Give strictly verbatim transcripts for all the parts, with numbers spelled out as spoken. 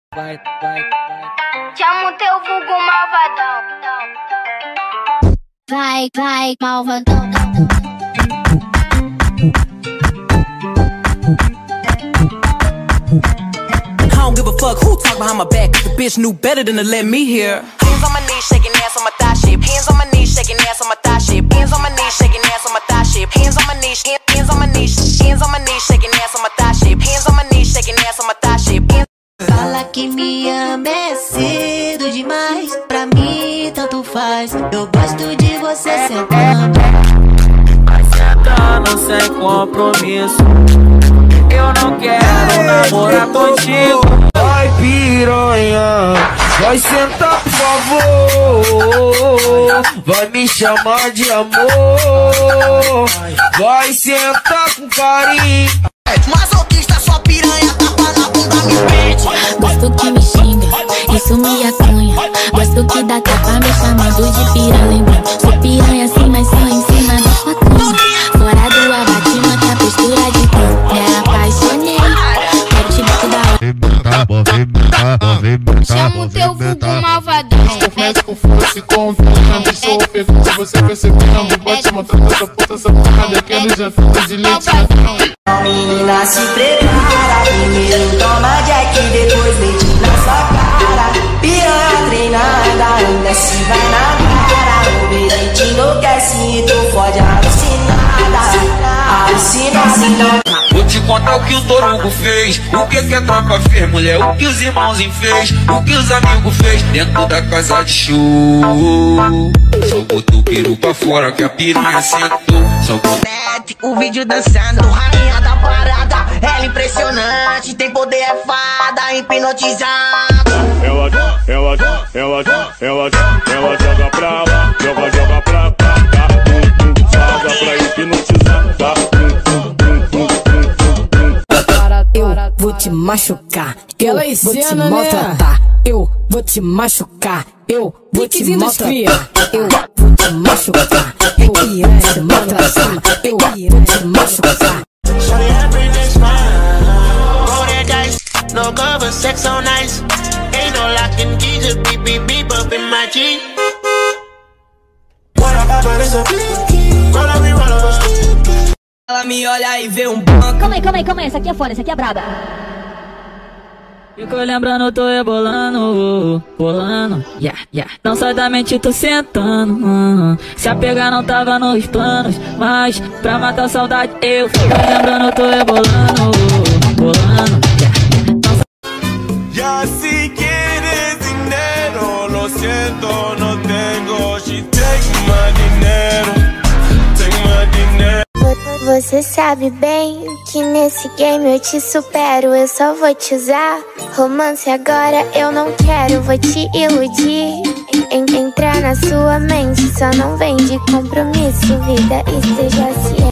vai, vai, vai. Chama o teu vulgo malvadão. Vai, vai, malvadão. I don't give a fuck who talk behind my back. The bitch knew better than to let me hear. Hands on my knees, shaking ass on my thigh shape. Hands on my knees, shaking ass on my thigh shape. Hands on my knees, shaking ass on my thigh shape. Hands on my knees, hands on my knees, hands on my knees, shaking ass on my thigh shape. Hands on my knees, shaking ass on my thigh shape. Fala que me ama é cedo demais. Pra mim tanto faz. Eu gosto de você sentando. Vai sentando sem compromisso. Eu não quero namorar contigo. Vai piranha, vai sentar por favor. Vai me chamar de amor. Vai sentar com carinho. Masoquista, sua piranha, tapa na bunda, me pede. Gosto que me xinga, isso me acunha. Gosto que dá tapa me chamando de piranha. Sou piranha assim, mas só em cima da sua cama. Fora do abate, manta a postura de cão. Me apaixonei, quero te bater da hora. Chama o teu vulgo malvadão. Mete com força e confiança. Deixa eu perguntar, você percebendo. Bote matando essa puta, essa porrada que ele já fica de leitinho. Menina, se prepara. Primeiro toma Jack, depois leite na sua cara. Piranha treinada, ainda se vai na cara. O beijinho enlouquece e tu fode alucinada. Alucinada. Vou te contar o que o Torugo fez. O que que a tropa fez, mulher? O que os irmãozinhos fez? O que os amigos fez dentro da casa de show? Só botou o peru pra fora que a piranha sentou. Só botou O vídeo dançando, rainha da parada. Ela impressionante, tem poder, é fada, hipnotizada. Ela, ela, ela, ela, ela joga pra lá, joga, joga pra cá, tá? Joga pra hipnotizar, tá? Eu vou te machucar, eu vou te maltratar, eu vou te machucar, eu vou te maltratar, eu vou te machucar, eu vou te maltratar, eu vou te machucar. No cover, sex so nice. Ain't no locking keys, just beep beep beep up in my Jeep. What up, but it's a blinky. Roll up, roll up. Ela me olha e vê um banco. Calma aí, calma aí, calma aí, essa aqui é foda, essa aqui é braba. Fico lembrando, tô rebolando, bolando, yeah, yeah. Não sai da mente, tô sentando, uh -huh. Se apegar não tava nos planos, mas pra matar a saudade eu fico lembrando, tô rebolando, bolando, yeah. Ya si quieres dinero, lo siento, no tengo. She take my dinero, take my dinero. Você sabe bem que nesse game eu te supero. Eu só vou te usar. Romance agora eu não quero. Vou te iludir, en entrar na sua mente. Só não vem de compromisso, vida, esteja ciente.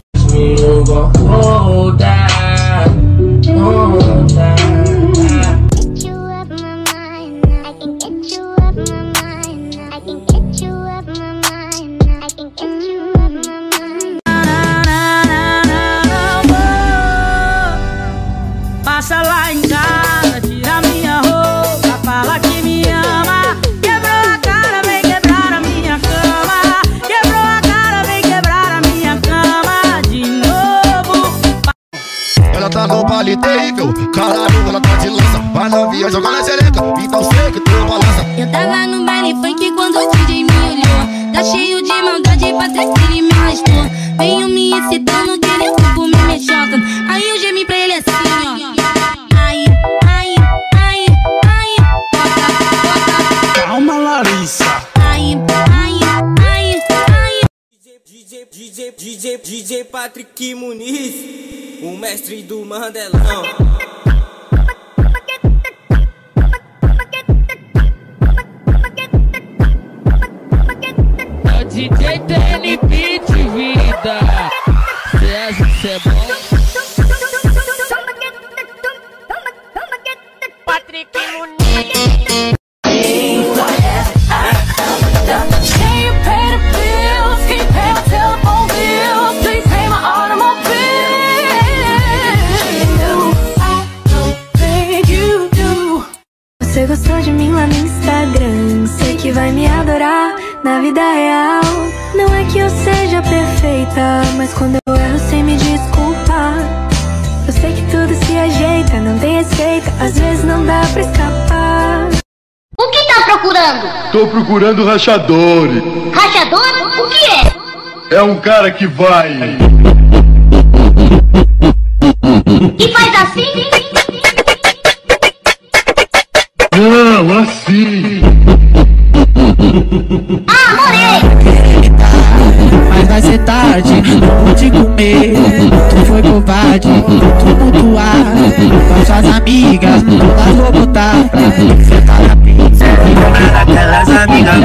Passa lá em casa, tira minha roupa, fala que me ama. Quebrou a cara, vem quebrar a minha cama. Quebrou a cara, vem quebrar a minha cama de novo. Ela tá no baile terrível, caralho, ela tá de lança. Vai novinha, joga na xereca, então sei que tu balança. Eu tava no baile funk quando o D J me olhou. Tá cheio de maldade pra trás que ele me arrastou. Venho me excitando, que ele corpo me me choca. Aí eu gemi pra ele assim, ó. Aí, aí, aí, aí. Calma, Larissa. Aí, aí, aí, aí. D J, D J, D J, D J Patrick Muniz, o mestre do Mandelão. É o D J T N Beat, vida. Cê, cê é bom. Patrick Muniz. Você gostou de mim lá no Instagram, sei que vai me adorar na vida real. Não é que eu seja perfeita, mas quando eu erro sei me desculpar. Eu sei que tudo se ajeita, não tem receita, às vezes não dá pra escapar. O que tá procurando? Tô procurando rachadores. Rachador? O que é? É um cara que vai e faz assim? Não, assim. Ah, morei! Mas vai ser tarde, não vou te comer. Tu foi covarde, tu mutuar. Com suas amigas, todas vou botar pra sentar na pizza. Aquelas amigas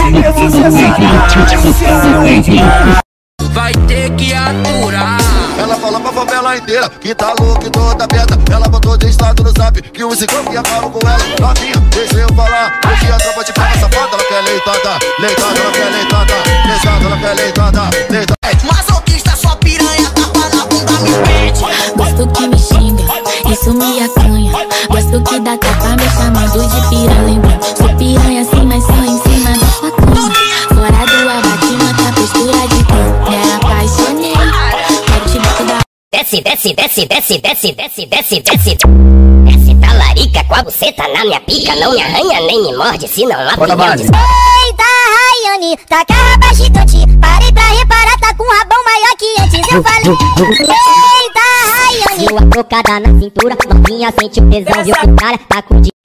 velhas. Vai ter que aturar. Ela falou pra favela inteira que tá louco e toda aberta. Ela botou de estado no zap que o ciclão que acaba com ela. Novinha, deixa eu falar. Hoje a tropa de pega safada. Ela quer leitada, leitada, ela quer leitada, leitada, ela quer leitada, leitada. Masoquista, sua piranha, tapa na bunda, me pede. Gosto que me xinga, isso me acanha. Gosto que dá tapa me chamando de piranha. Lembrando, sou piranha assim, mas só em cima da sua cama. Fora do abate, mata a postura de cão. Me apaixonei. Desce, desce, desce, desce, desce, desce, desce, desce. Desce talarica com a buceta na minha pica. Não me arranha nem me morde, se não lá Bora, base. Eita, Rayane, tá cara gigante. Parei pra reparar, tá com um rabão maior que antes. Eu falei, eita, Rayane. Deu a tocada na cintura, novinha sente o tesão. Viu que o cara tá com de...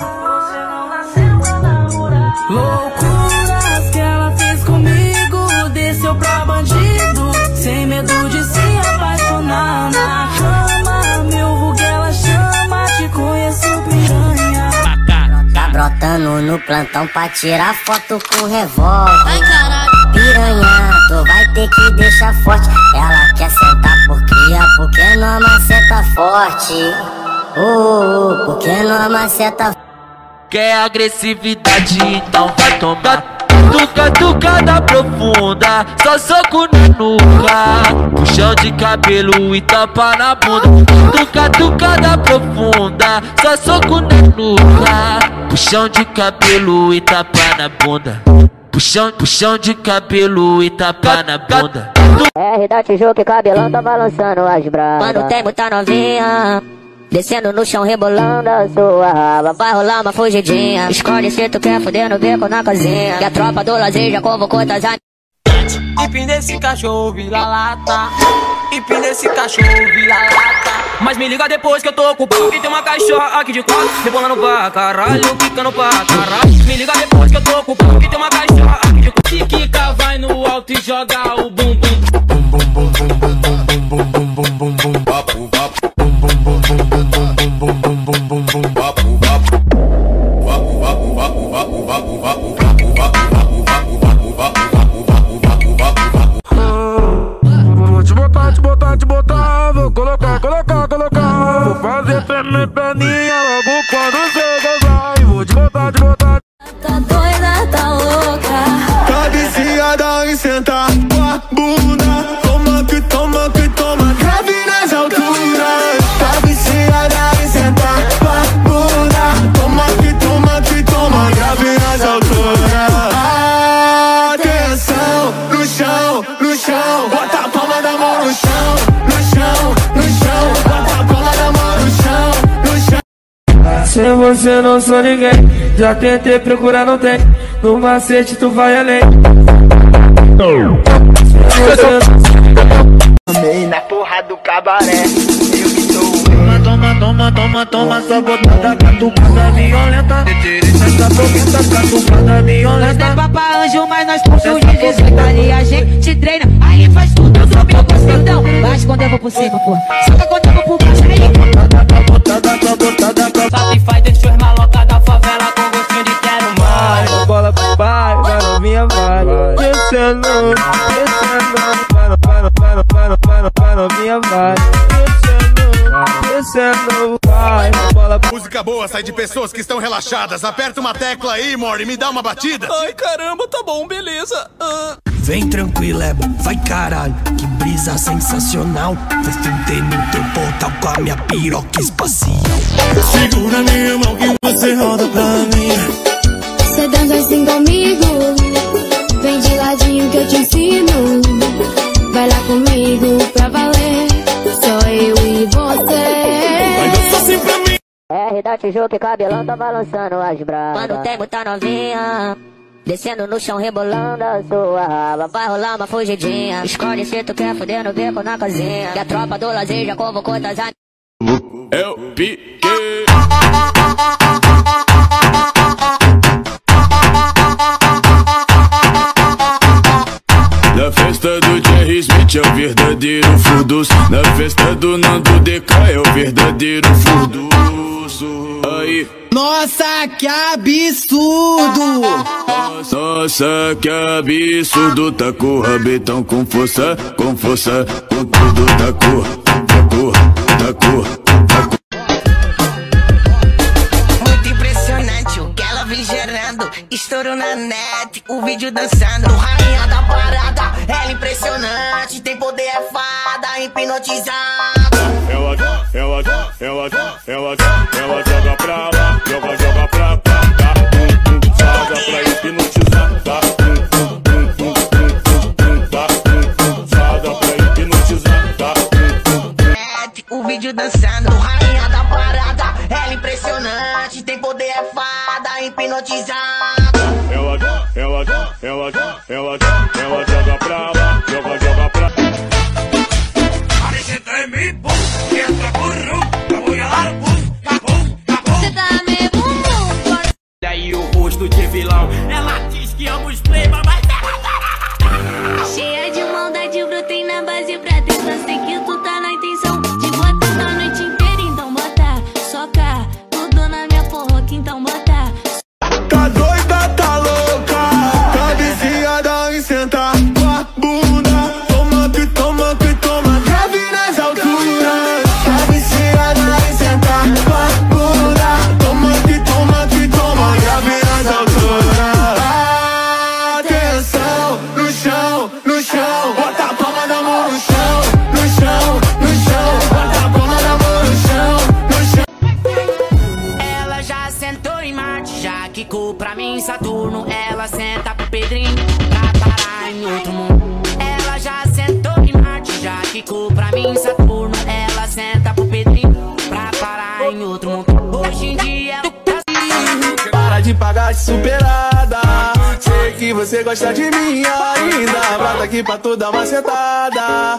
Loucuras que ela fez comigo, desceu pra bandido, sem medo de se apaixonar na cama. Meu vulgo ela chama, te conheço piranha. Tá brotando no plantão pra tirar foto com revólver. Ai, caralho. Piranha, tu vai ter que deixar forte. Ela quer sentar por cria, porque não maceta forte. Oh, oh, porque não maceta forte. Quer agressividade, então vai tomar. Tuca, tucada profunda, só soco na nuca. Puxão de cabelo e tapa na bunda. Tuca, tucada profunda, só soco na nuca. Puxão de cabelo e tapa na bunda. Puxão, puxão de cabelo e tapa na bunda. R da Tijuca e cabelão tá balançando as bravas. Quando tem muita novinha descendo no chão, rebolando a sua raba. Vai rolar uma fugidinha. Escolhe se tu quer foder no beco na cozinha. E a tropa do lazer já convocou tuas amigas. Hip nesse cachorro, vira lata. Hip nesse cachorro, vira lata. Mas me liga depois que eu tô ocupado. E tem uma cachorra aqui de quatro, rebolando pra caralho, quicando pra caralho. Me liga depois que eu tô ocupado. E tem uma cachorra aqui de quatro. Se quica, vai no alto e joga o bum bum. Bum bum bum bum bum bum bum bum bum bum bum bum. Papo, papo. Bum bum bum bum bum bum bum bum bum bum bum bum. Papo, papo. Papo, papo, papo, papo, papo, papo, papo, papo, papo, papo, papo, papo, papo. Vou te botar, te botar, te botar. Vou colocar, colocar, colocar. Vou fazer perna perninha logo quando você gozar. E vou te botar, te botar. Tá doida, tá louca. Tá viciada em sentar com a bunda. Toma que toma que toma, grave nas alturas. Tá viciada em sentar com a bunda. Toma que toma que toma, grave nas alturas. Atenção, no chão, no chão. Bota a palma da mão no chão, no chão, no chão. Bota a palma da mão no chão, no chão. Sem você não sou ninguém. Já tentei procurar, não tem. No macete tu vai além. Tomei na porra do cabaré. Eu que tô. Toma, toma, toma, toma, só botada, catucada violenta. Essa boqueta, catucada violenta. Nós é papa anjo, mas nós puxamos de dezoito. Ali a gente treina, aí faz tudo sob o costadão. Bate quando eu vou por cima, pô. Saca quando eu vou por baixo, aí. Botada, botada, botada. Satisfaz, deixa os malocas da favela com gostinho de quero mais. Bola pro pai, vai novinha, vai. Descendo, descendo. Vai, vai, vai, vai, vai, vai novinha, vai. Descendo, vai. Bola. Música boa sai de pessoas que estão relaxadas. Aperta uma tecla aí, Mori, me dá uma batida. Ai, caramba, tá bom, beleza. Uh... Vem tranquilo, Eba, vai caralho. Que brisa brisa sensacional. Vou fuder no teu portal com a minha piroca espacial. Segura minha mão que você roda pra mim. Cê dança assim comigo, vem de ladinho que eu te ensino. Vai lá comigo pra valer, só eu e você. Vai dançar assim pra mim. R da Tijuca e cabelão tá balançando as bravas. Mano, tem muita novinha descendo no chão, rebolando a sua raba. Vai rolar uma fugidinha. Escolhe se tu quer fuder no beco na casinha. Que a tropa do lazer já convocou das amigas. Eu piquei. Na festa do Jerry Smith é o verdadeiro furduço. Na festa do Nando D K é o verdadeiro furduço. Aí. Nossa, que absurdo! Nossa, que absurdo. Tá com o rabetão com força, com força, com tudo. Tá com, tá com, tá com, tá com. Muito impressionante o que ela vem gerando. Estouro na net, o vídeo dançando. Rainha da parada, ela impressionante. Tem poder, é fada, hipnotizada. Ela, ela, ela, ela, ela joga pra lá, joga, joga pra cá, tá? Hum, hum, fada pra hipnotizar, tá? Hum, hum, hum, hum, hum, hum, tá? Hum, hum, fada pra hipnotizar, tá? Hum, hum. O vídeo dançando, rainha da parada, ela impressionante. Tem poder, é fada, hipnotizada. Ela, ela, ela, ela, ela joga pra lá, joga, joga pra cá. Daí o rosto de vilão, ela diz que ama os playboy, mas ela cheia de maldade, brotei na base pra tentar. Sei que tu tá na intenção de botar a noite inteira, então bota, soca tudo na minha porra, então bota. Tá doida, tá louca, tá viciada em sentar com a bunda. Toma que toma que toma, grave nas alturas. Tá viciada em sentar com a bunda. Toma que toma que toma, grave nas alturas. Atenção, no chão, no chão, bota a palma da mão no chão, no chão, no chão, bota a palma da mão no chão, no chão. Ela já sentou em Marte, já quicou pra mim Saturno. Ela senta pro Pedrinho pra parar em outro mundo. Ela já sentou em Marte, já quicou pra mim Saturno. Ela senta pro Pedrinho pra parar em outro mundo. Hoje em dia ela tá assim. Para de pagar de superada. Sei que você gosta de mim ainda. Brota aqui pra tu dar uma sentada.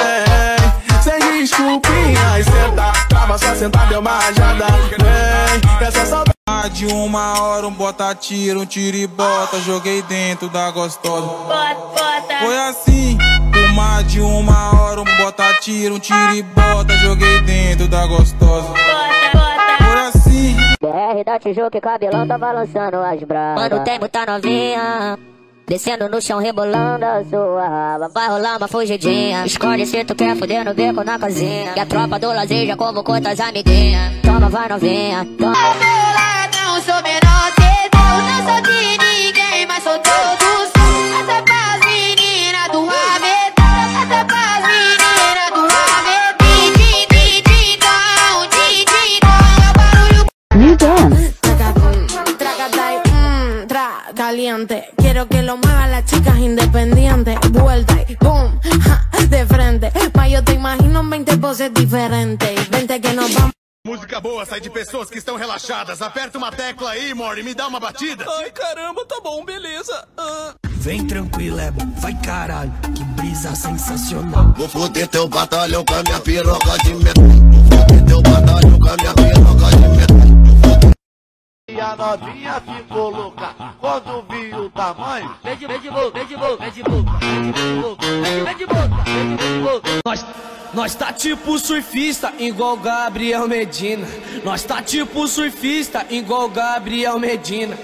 Vem, sem desculpinha. Senta, trava só sentada, deu uma rajada. Vem, essa saudade. De uma hora um bota tira, um tira e bota. Joguei dentro da gostosa. Bota, bota. Foi assim, uma de uma hora um bota tira, um tira e bota. Joguei dentro da gostosa. Bota, bota. Foi assim. R da Tijuca e cabelão tá balançando as bravas. Mano, tem muita novinha descendo no chão, rebolando a sua raba. Vai rolar uma fugidinha. Escolhe se tu quer fuder no beco na casinha. Que a tropa do lazer já convocou tuas amiguinhas. Toma, vai novinha, toma. Não sou menor que Deus, não sou de ninguém, mas sou todos. Essa é pras meninas do rabetão, essa é pras meninas do rabetão. Dididididão, didididão, é o barulho. New dance. Tragadai, mmm, tra, caliente. Quiero que lo muevan las chicas independientes. Vuelta y boom, ja, de frente. Pa' yo te imagino en veinte poses diferentes. Vente que nos vamos. Música boa sai de pessoas que estão relaxadas. Aperta uma tecla aí, Mori, me dá uma batida. Ai, caramba, tá bom, beleza. Ah. Vem tranquilo, é bom, vai caralho, que brisa sensacional. Vou foder teu batalhão com a minha piroca de metal. Vou foder teu batalhão com a minha piroca de metal. E a novinha ficou louca quando viu o tamanho. Vem de, vem de boca, vem de boca, vem de boca, vem de boca, vem de boca, vem de boca. Nós, nós tá tipo surfista, igual Gabriel Medina. Nós tá tipo surfista, igual Gabriel Medina.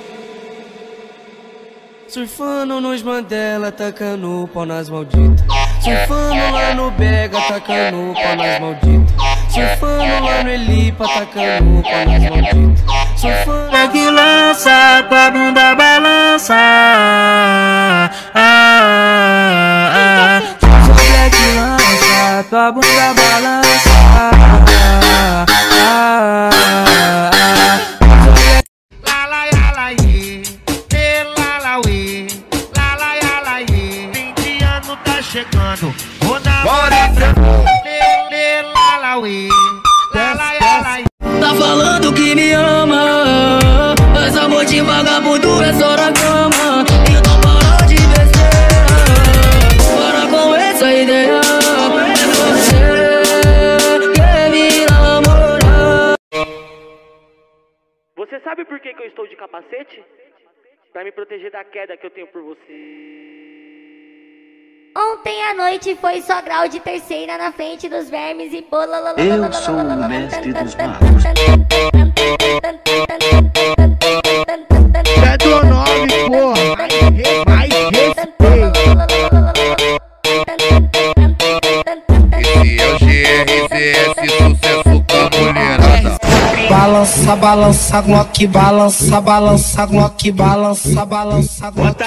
Surfando nos Mandela, tacando o pau nas malditas. Surfando lá no Bega, tacando o pau nas malditas. Surfando lá no Elipa, tacando o pau nas malditas. Surfando é que lança, com a bunda balança. Ah, ah, ah. É que lança. a bunda balança. La la ya la ye, e la la we, la la ya la ye. Fim de ano tá chegando, vou namorar pra le, le, la la we, la la ya la ye. Tá falando que me ama, mas amor de vagabundo é só na cama. Então para de besteira, para com essa ideia. É você que me namora. Você sabe por que, que eu estou de capacete? Pra me proteger da queda que eu tenho por você. Ontem à noite foi só grau de terceira na frente dos vermes e bola. Eu sou o mestre dos magos. É do nome, porra. Mais respeito. Esse é o G R Z S, sucesso com a mulherada. Balança, balança, Glock, balança, balança, Glock, balança, balança, Glock.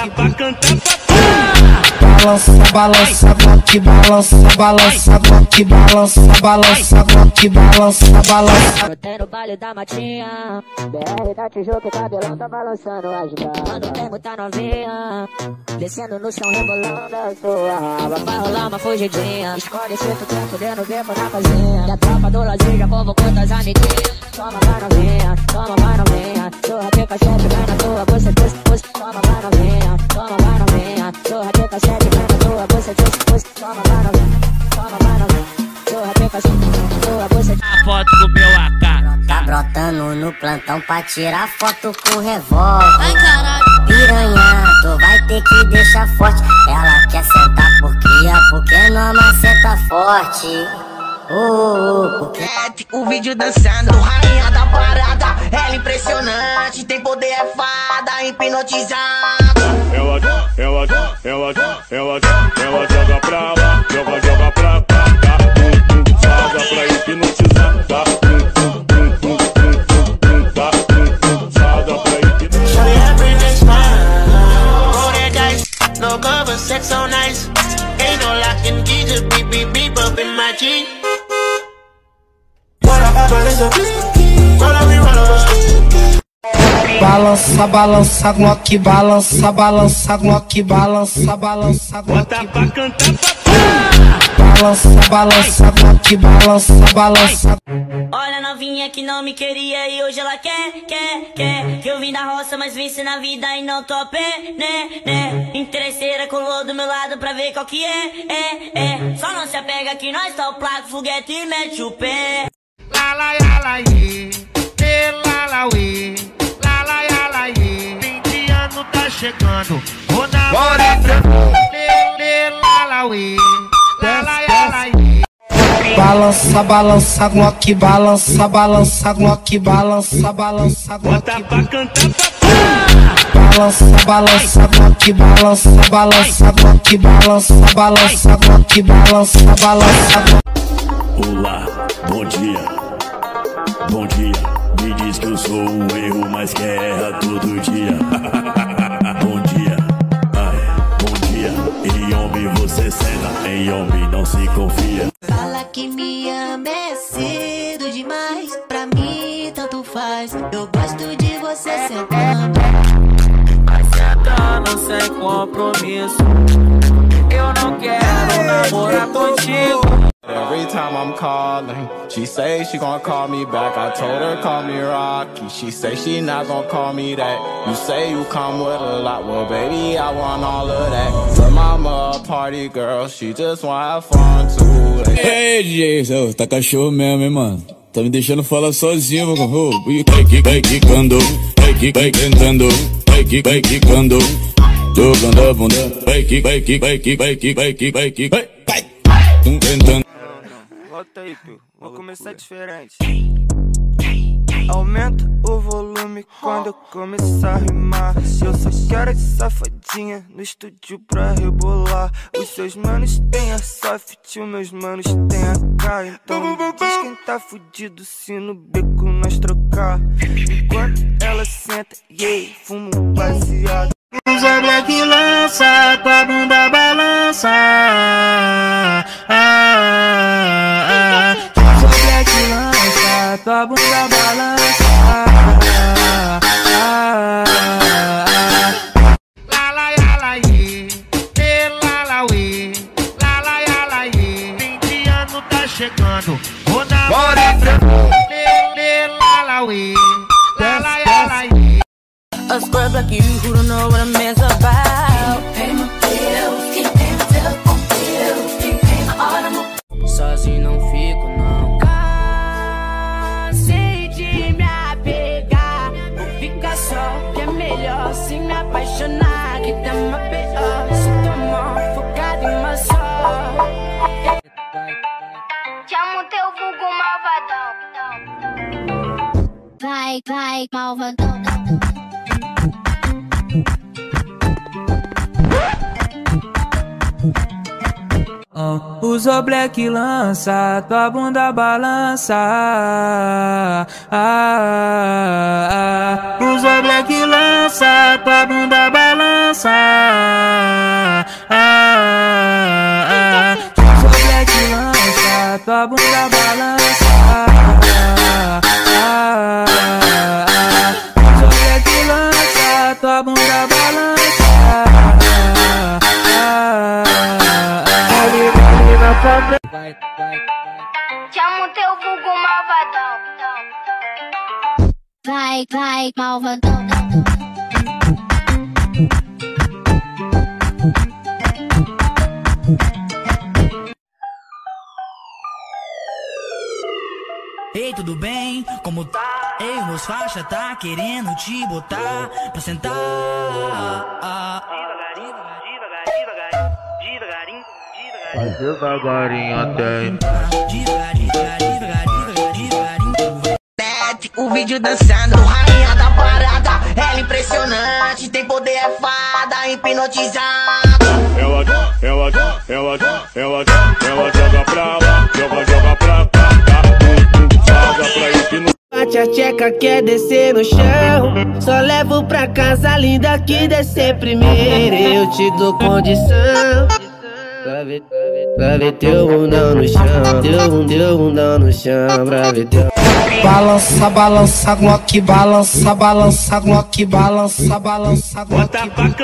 Balança, balança, Glock, balança, balança, Glock, balança, balança, Glock, balança, balança. Botei no baile da matinha, B R da Tijuca, cabelão tá balançando as bras. Quando tem muita novinha, descendo no chão, rebolando a sua raba. Vai rolar uma fugidinha, escolhe se tu quer fuder no beco na casinha. E a tropa do lazer já convocou das amiguinhas. Toma, vai novinha, toma, vai novinha. Sorra de cachete, vai na tua, você, você, você. Toma, vai novinha, toma, vai novinha. Sorra de cachete, vai na tua, você, você, você. Toma, vai novinha, toma, vai novinha. Sorra de cachete, vai na tua, você. A foto com meu A K. Tá brotando no plantão pra tirar foto com revólver. Ai, caralho. Piranha, tu vai ter que deixar forte. Ela quer sentar por cria, porque não maceta forte. Oh, porque... O vídeo dançando, rainha da parada. Ela impressionante, tem poder, é fada, hipnotizada. Ela, ela, ela, ela, ela joga pra lá, joga, joga pra cá, tá? Hum, hum, saga pra hipnotizar, tá? Hum, hum, hum, hum, hum, hum, tá? Hum, hum, saga pra hipnotizar. No cover, sex so nice. Ain't no locking key, just beep, beep, beep up in my G. Balança, balança, Glock, balança, balança, Glock, balança, balança, Glock. Balança, balança, Glock, balança, balança. Olha a novinha que não me queria e hoje ela quer, quer, quer. Que eu vim da roça, mas venci na vida e não tô a pé, né, né. Interesseira colou do meu lado pra ver qual que é, é, é. Só não se apega que nós tá o placo, foguete e mete o pé. La la ya la ye, e la la we, la la ya la ye. Fim de ano tá chegando, vou namorar pra le, le, la la we, la la ya la ye. Balança, balança, Glock, balança, balança, Glock, balança, balança, Glock. Balança, balança, Glock, balança, balança, Glock, balança, balança, Glock, balança, balança. Olá, bom dia. Bom dia, me diz que eu sou um erro, mas que erra todo dia. Bom dia, ai, bom dia. Em homem você senta, em homem não se confia. Fala que me ama é cedo demais. Pra mim tanto faz. Eu gosto de você sentando. Vai sentando sem compromisso. Eu não quero namorar contigo. Every time I'm calling, she say she gon' call me back. I told her call me Rocky. She say she not gon' call me that. You say you come with a lot, well baby I want all of that. Her mama a party girl, she just wanna have fun too. Ei, D J, tá cachorro mesmo, hein, mano? Tá me deixando falar sozinho, meu cachorro. Vai que vai quicando, vai que vai cantando, vai que vai quicando, jogando a bunda. Vai que vai que vai que vai que vai que vai que vai vai cantando. Volta aí, pio. Vou começar diferente. Aumenta o volume quando eu começar a rimar. Eu só quero de safadinha no estúdio pra rebolar. Os seus manos têm a soft, os meus manos têm a K. Então me diz quem tá fudido se no beco nós trocar. Enquanto ela senta, yeah, fumo um baseado. Usa black lança, com a bunda balança. balança. Ah, ah, sou black lança, tua bunda balança. Ah, ah, ah. La la ya la ye, e la la we, la la ya la ye. Fim de ano tá chegando, vou namorar pra le, le, la la we, la la ya la ye. A scrub like you who don't know what a man's about. Pay my bills, quem pay my telephone bills, quem pay my automobile. Sozinho não fico não. Cansei de me apegar, vou ficar só, que é melhor se me apaixonar, que tá uma pior. Se tomar focado em uma só. Chama o teu vulgo malvadão. Vai, vai, malvadão. Uh, usa black lança, tua bunda balança. Ah, ah, ah. Usa black lança, tua bunda balança. Ah, ah, usa black lança, tua bunda balança. Ah, ah, ah. Usa black lança, tua bunda balança. Ah, ah, ah. Vai, vai, chama o teu vulgo malvadão. Vai, vai, malvadão. Ei, tudo bem? Como tá? Ei, o meus faixa tá querendo te botar pra sentar. Devagarinho, devagarinho, devagarinho. Vai devagarinho até. O vídeo dançando, rainha da parada. Ela impressionante, tem poder, é fada, hipnotizada. Ela, ela, ela, ela, ela joga pra lá, joga, joga pra cá, joga pra hipnotizar. Bate a tcheca, quer descer no chão. Só levo pra casa linda que descer primeiro. Eu te dou condição. Pra ver, pra ver teu bundão no chão, teu, teu bundão no chão, pra ver teu. Balança, balança, Glock, balança, balança, Glock, balança, balança, Glock.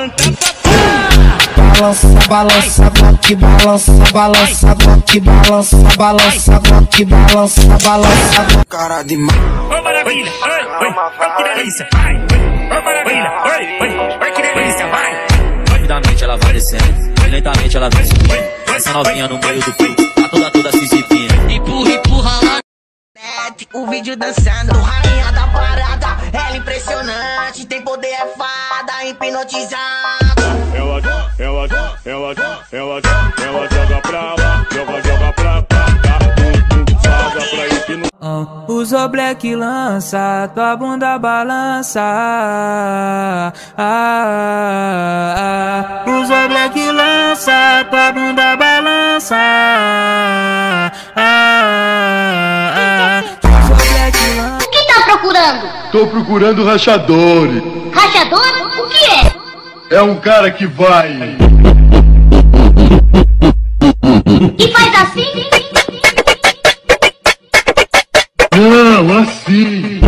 Balança, balança, Glock, balança, balança, Glock, balança, balança, Glock, balança, balança. Cara de mal. Ô maravilha, oi, oi, oi que delícia, vai. Ô maravilha, oi, oi, oi que delícia, vai. Rapidamente ela vai descendo. Lentamente ela vem subindo. Essa novinha no meio do fio, tá toda toda se exibindo. Empurra, empurra lá. O vídeo dançando, rainha da parada. Ela impressionante, tem poder, é fada, hipnotizada. Ela, ela, ela, ela, ela joga pra lá, joga, joga pra cá, joga pra hipnotizar. Uh, usa black lança, tua bunda balança. Ah, ah, ah. Usa black lança, tua bunda balança. Ah, ah, usa black lança. O que tá procurando? Tô procurando rachadores. Rachador? O que é? É um cara que vai. E faz assim? Não, assim.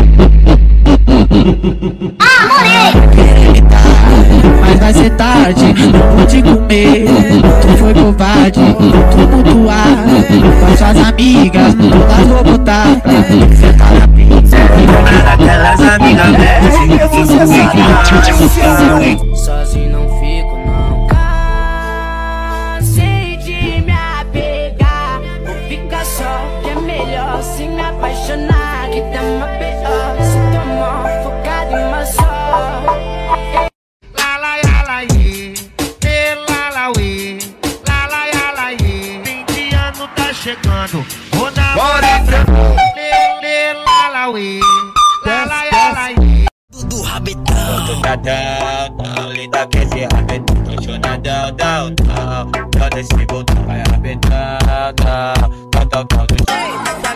Ah, morei! Mas vai ser tarde, não pude comer. Tu foi covarde, tu mutuar. Com suas amigas, todas vou botar pra sentar na pizza. Aquelas amigas Sozinho não fico não. Cansei de me apegar, vou ficar só, que é melhor se me apaixonar, que tá uma pior. Se tomar focado em uma só. La la ya la ye, e la la we, la la ya la ye. Fim de ano tá chegando, vou namorar pra le, le, la la we, la la ya la ye. Do rabetão, tô tadão, linda quer ser rabetão, tô chonadão, dão, dão, dão desse botão, vai rabetão, dão, dão, dão, dão.